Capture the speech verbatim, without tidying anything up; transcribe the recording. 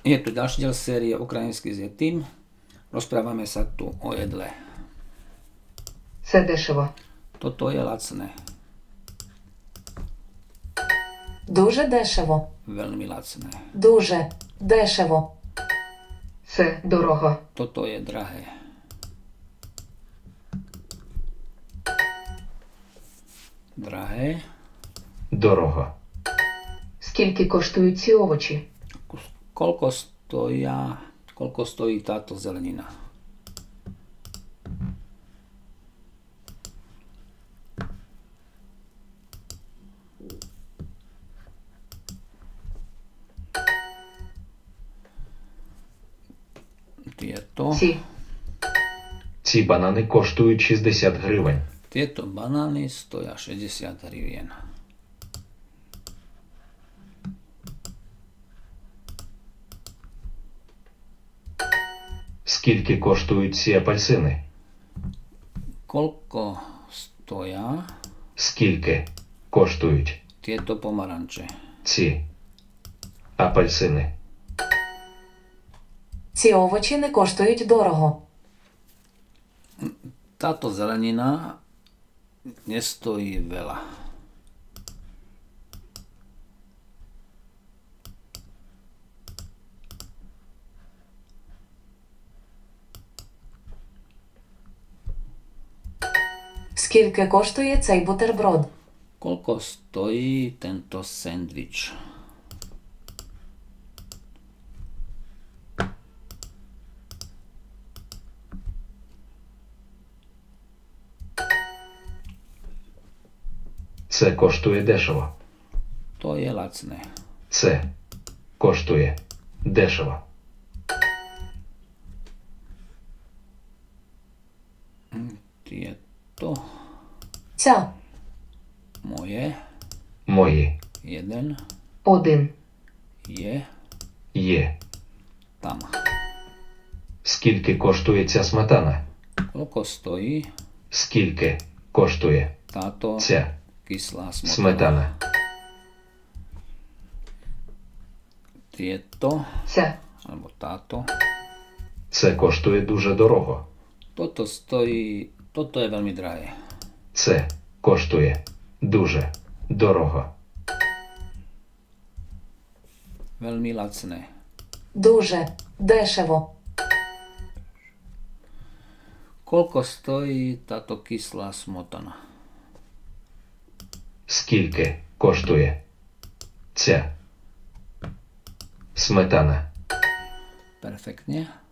Je tu ďalší diel série Ukrajinský s Jetým. Rozprávame sa tu o jedle. Це дешево. Toto je lacné. Дуже дешево. Veľmi lacné. Дуже дешево. Це дорого. Toto je drahé. Drahé. Дорого. Скільки коштують ці овочі? Koľko stoja, koľko stojí táto zelenina? Tieto. Ці. Ці банани коштують шістдесят гривень. Tieto banány stoja šesťdesiat hrivien. Скільки коштують ці апельсини? Koľko stoja Скільки коштують tieto pomaranče? ці апельсини? Ці овочі не коштують дорого. Táto zelenina nestojí veľa. Скільки коштує цей бутерброд? Koľko stojí tento sendvič? Це коштує дешево. To je lacné. Це коштує дешево. Tieto Ця. moje. Мої Jeden Один. je є. tam. Скільки коштує ця сметана? Koľko stojí Скільки коштує táto ця kyslá smotana? сметана? Tieto, Ця. alebo táto. Це коштує дуже дорого. Toto stojí, toto je veľmi drahé. Це коштує дуже дорого. Veľmi lacné. Дуже дешево. Koľko stojí táto kyslá smotana? Скільки коштує ця сметана? Perfektne.